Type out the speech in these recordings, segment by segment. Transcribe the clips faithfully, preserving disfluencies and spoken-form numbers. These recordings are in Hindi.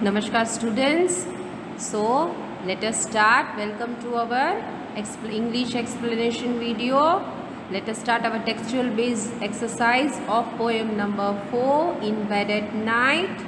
Namaskar students. So let us start. Welcome to our expl English explanation video. Let us start our textual based exercise of poem number four, In Bed at Night.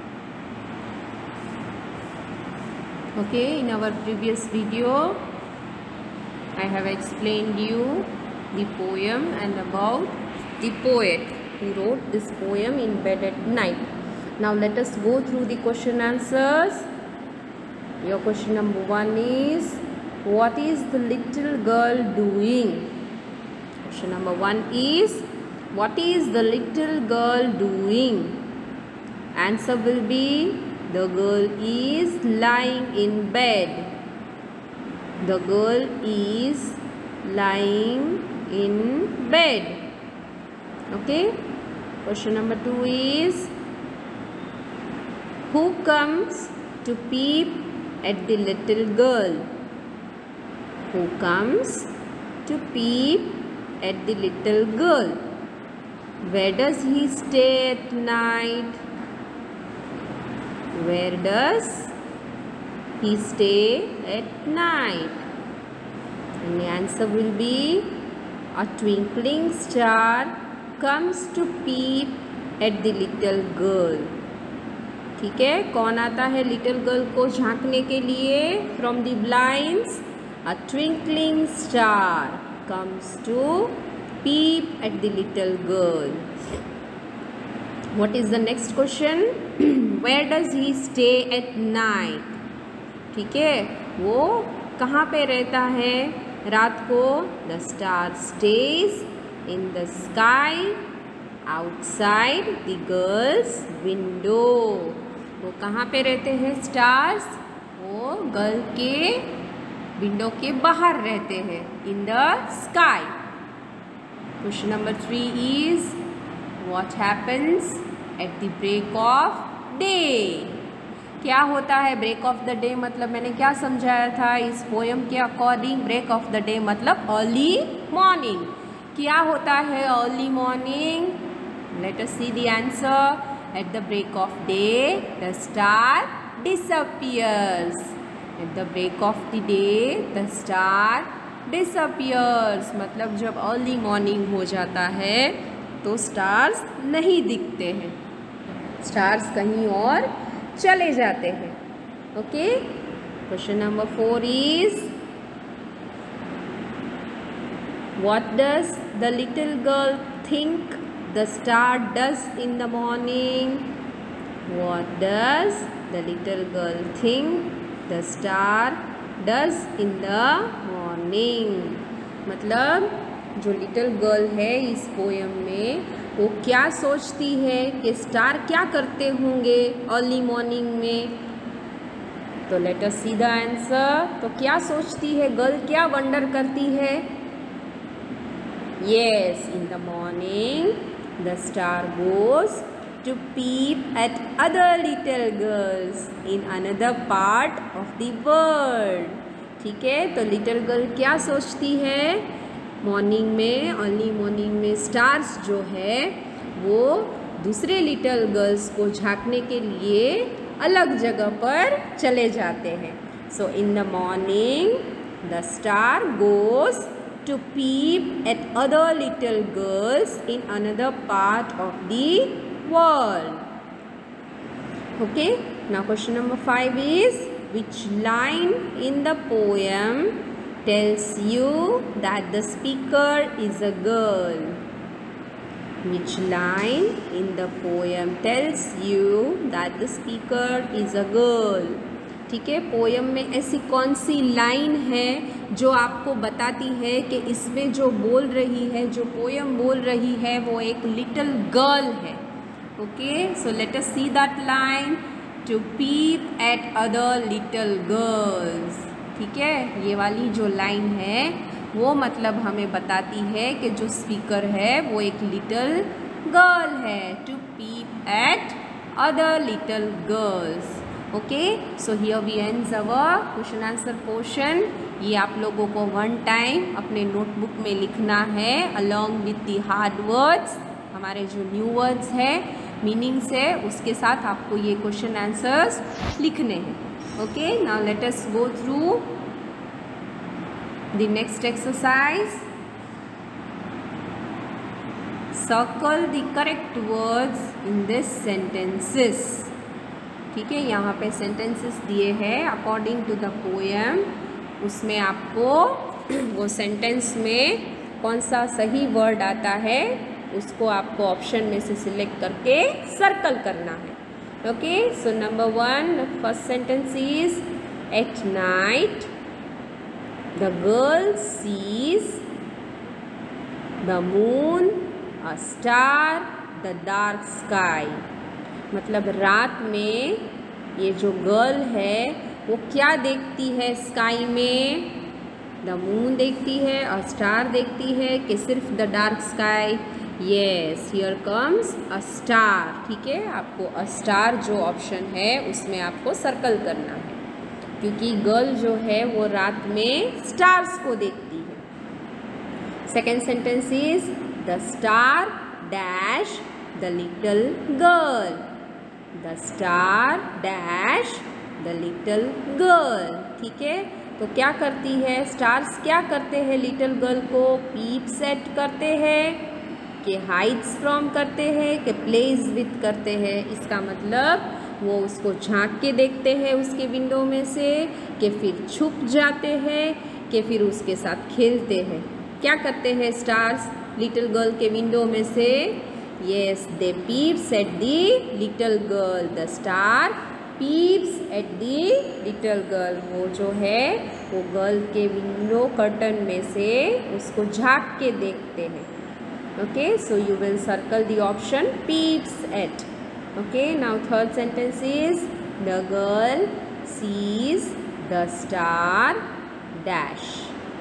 Okay, in our previous video I have explained you the poem and about the poet who wrote this poem in bed at night. Now let us go through the question answers. Your question number one is, what is the little girl doing? Question number one is, what is the little girl doing? Answer will be, the girl is lying in bed. The girl is lying in bed. Okay. Question number two is, who comes to peep at the little girl? Who comes to peep at the little girl? Where does he stay at night? Where does he stay at night? And the answer will be, a twinkling star comes to peep at the little girl. ठीक है, कौन आता है लिटिल गर्ल को झांकने के लिए from the blinds? A twinkling star comes to peep at the little girl. What is the next question? Where does he stay at night? ठीक है, वो कहाँ पे रहता है रात को? The star stays in the sky outside the girl's window. वो कहाँ पे रहते हैं स्टार्स? वो गर्ल के विंडो के बाहर रहते हैं, in the sky. Question number three is, what happens at the break of day? क्या होता है ब्रेक ऑफ द डे? मतलब मैंने क्या समझाया था इस पोयम के according? Break of the day मतलब अर्ली मॉर्निंग. क्या होता है early morning? Let us see the answer. At the break of day, the star disappears. At the break of the day, the star disappears. मतलब जब अर्ली मॉर्निंग हो जाता है तो स्टार्स नहीं दिखते हैं, स्टार्स कहीं और चले जाते हैं. Okay. Question number four is, what does the little girl think the star does in the morning? What does the little girl think the star does in the morning? मतलब जो लिटिल गर्ल है इस पोयम में, वो क्या सोचती है कि स्टार क्या करते होंगे अर्ली मॉर्निंग में? तो let us see the answer. तो क्या सोचती है गर्ल, क्या वंडर करती है? Yes, in the morning the star goes to peep at other little girls in another part of the world. ठीक है, तो लिटिल गर्ल क्या सोचती है मॉर्निंग में, अर्ली मॉर्निंग में स्टार्स जो है वो दूसरे लिटिल गर्ल्स को झांकने के लिए अलग जगह पर चले जाते हैं. So in the morning the star goes to peep at other little girls in another part of the world. Okay. Now question number five is, which line in the poem tells you that the speaker is a girl? Which line in the poem tells you that the speaker is a girl? ठीक है, पोयम में ऐसी कौन सी लाइन है जो आपको बताती है कि इसमें जो बोल रही है, जो पोयम बोल रही है, वो एक लिटिल गर्ल है. Okay. So let us see that line. To peep at other little girls. ठीक है, ये वाली जो लाइन है वो मतलब हमें बताती है कि जो स्पीकर है वो एक लिटिल गर्ल है. To peep at other little girls. Okay. So here we ends our question answer portion. ये आप लोगों को वन टाइम अपने नोटबुक में लिखना है along with the hard words. हमारे जो न्यू वर्ड्स हैं मीनिंग्स है उसके साथ आपको ये क्वेश्चन आंसर्स लिखने हैं. Okay, now let us go through the next exercise. Circle the correct words in this sentences. ठीक है, यहाँ पे सेंटेंसेस दिए हैं अकॉर्डिंग टू द पोएम. उसमें आपको वो सेंटेंस में कौन सा सही वर्ड आता है उसको आपको ऑप्शन में से सिलेक्ट करके सर्कल करना है. Okay, so number one, first sentence is at night the girl sees the moon a star the dark sky. मतलब रात में ये जो गर्ल है वो क्या देखती है स्काई में? द मून देखती है और स्टार देखती है कि सिर्फ the dark sky? Yes, here comes a star. ठीक है, आपको अ स्टार जो ऑप्शन है उसमें आपको सर्कल करना है क्योंकि गर्ल जो है वो रात में स्टार्स को देखती है. Second sentence is the star dash the little girl. The star dash the little girl. ठीक है, तो क्या करती है स्टार्स? क्या करते हैं लिटिल गर्ल को? पीप सेट करते हैं कि हाइड्स फ्रॉम करते हैं कि प्लेज विथ करते हैं. इसका मतलब वो उसको झांक के देखते हैं उसके विंडो में से, कि फिर छुप जाते हैं, कि फिर उसके साथ खेलते हैं. क्या करते हैं स्टार्स लिटिल गर्ल के विंडो में से? Yes, they peeps at the little girl. The star peeps at the little girl. वो जो है वो गर्ल के विंडो कर्टन में से उसको झांक के देखते हैं. Okay, so you will circle the option peeps at. Okay, now third sentence is the girl sees the star dash.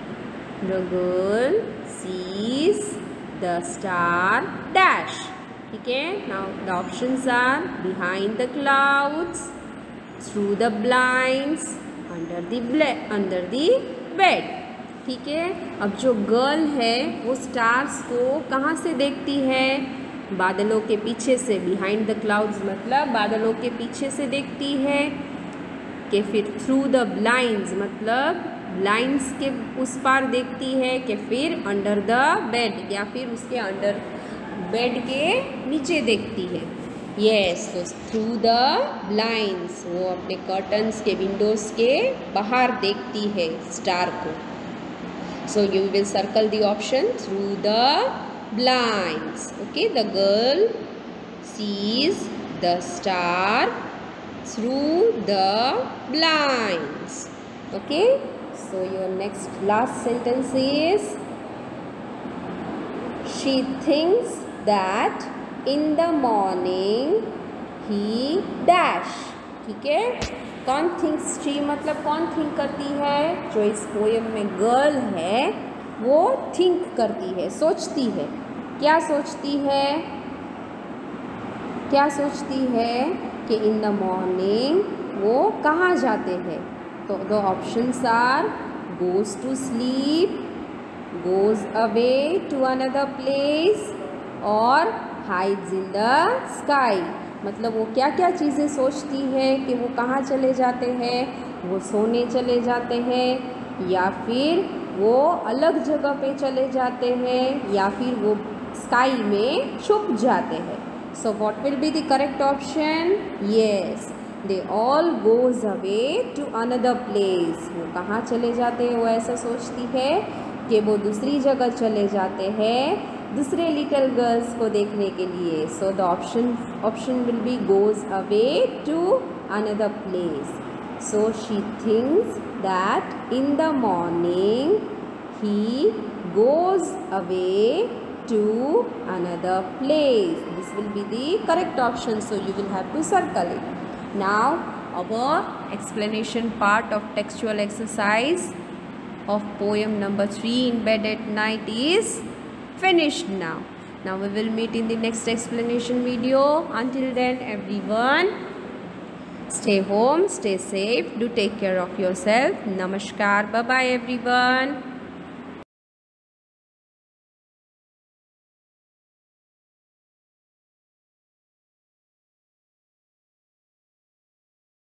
The girl sees the star dash. ठीक है, now the options are behind the clouds, through the blinds, under the under the bed. ठीक है, अब जो गर्ल है वो स्टार्स को कहाँ से देखती है? बादलों के पीछे से. बिहाइंड द क्लाउड्स मतलब बादलों के पीछे से देखती है. कि फिर थ्रू द ब्लाइंड्स मतलब ब्लाइंड्स के उस पार देखती है. कि फिर अंडर द बेड या फिर उसके अंडर बेड के नीचे देखती है. येस, तो थ्रू द ब्लाइंड्स वो अपने कर्टन्स के विंडोज़ के बाहर देखती है स्टार को. So you will circle the option through the blinds. Okay, the girl sees the star through the blinds. Okay, so your next last sentence is she thinks that in the morning he dash. ठीक है, कौन थिंक्स? शी मतलब कौन थिंक करती है? जो इस पोएम में गर्ल है वो थिंक करती है, सोचती है. क्या सोचती है? क्या सोचती है कि इन द मॉर्निंग वो कहाँ जाते हैं? तो the options are goes to sleep, goes away to another place और हाइड्स इन द स्काई. मतलब वो क्या क्या चीज़ें सोचती है कि वो कहाँ चले जाते हैं? वो सोने चले जाते हैं, या फिर वो अलग जगह पे चले जाते हैं, या फिर वो स्काई में छुप जाते हैं. So what will be the correct option? Yes, they all goes away to another place. वो कहाँ चले जाते हैं? वो ऐसा सोचती है कि वो दूसरी जगह चले जाते हैं दूसरे लिटिल गर्ल्स को देखने के लिए. So the option option will be goes away to another place. So she thinks that in the morning he goes away to another place. This will be the correct option, so you will have to circle it. Now our explanation part of textual exercise of poem number three, In Bed at Night, is finished now. Now we will meet in the next explanation video. Until then, everyone, stay home, stay safe, do take care of yourself. Namaskar, bye bye everyone.